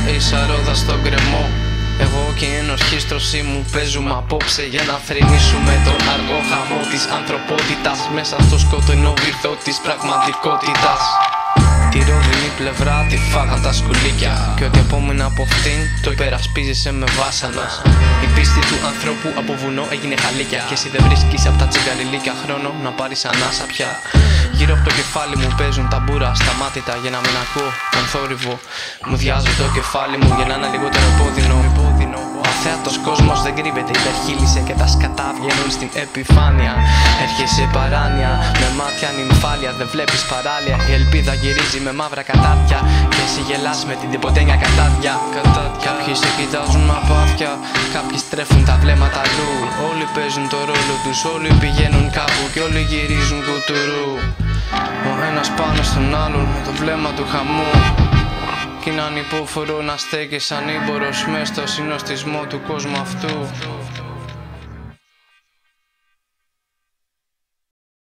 ίσα ρόδα στον κρεμό. Εγώ και η ενορχήστρωσή μου παίζουμε απόψε για να θρηνήσουμε τον αργό χαμό της ανθρωπότητας μέσα στο σκοτεινό βυθό της πραγματικότητας. Τη ρόδινη πλευρά τη φάγαν τα σκουλίκια και ό,τι απόμεινε από αυτήν το υπερασπίζεσαι με βάσανα. Η πίστη του ανθρώπου από βουνό έγινε χαλίκια και εσύ δεν βρίσκεις απ' τα τσιγκαριλίκια χρόνο να πάρεις ανάσα πια. Γύρω από το κεφάλι μου παίζουν ταμπούρα σταμάτητα για να μην ακούω τον θόρυβο. Μου διάζω το κεφάλι μου για να είναι λιγότερο επώδυνο. Ο αθέατος κόσμος δεν κρύβεται, υπερχείλησε και τα σκατά βγαίνουν στην επιφάνεια. Έρχεσαι παράνοια με μάτια νυμφάλια, δεν βλέπεις παράλια. Η ελπίδα γυρίζει με μαύρα κατάδια και εσύ γελάς με την τυποτένια κατάδια. Κάποιοι σε κοιτάζουν με απάθεια, κάποιοι στρέφουν τα βλέμματα αλλού. Όλοι παίζουν το ρόλο τους, όλοι πηγαίνουν κάπου και όλοι γυρίζουν κουτουρού. Ο ένας πάνω στον άλλον με το βλέμμα του χαμού. Κι είναι ανυπόφορο να στέκεις ανήμπορος μες στο συνοστισμό του κόσμου αυτού.